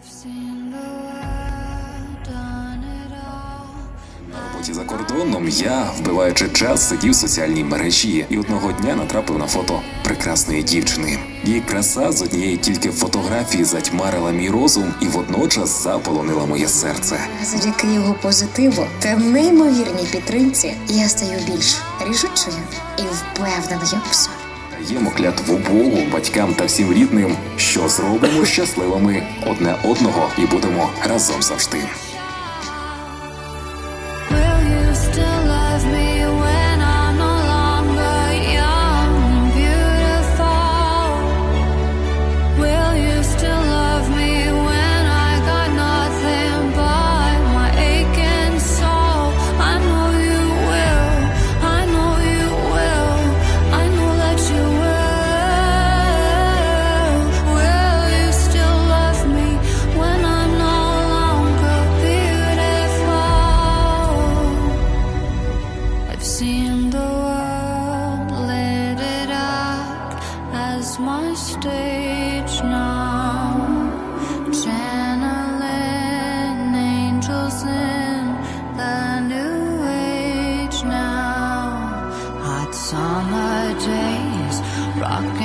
роботі за кордоном я, вбиваючи час, сидів в соціальній мережі і одного дня натрапив на фото прекрасної дівчини. Її краса з однієї тільки фотографії затьмарила мій розум і водночас заполонила моє серце. Завдяки його позитиву та неймовірній підтримці я стаю більш рішучою і впевненою в собі. Даємо клятву Богу, батькам та всім рідним, що зробимо щасливими одне одного і будемо разом завжди. Seen the world, lit it up as my stage now, channeling angels in the new age now. Hot summer days, rock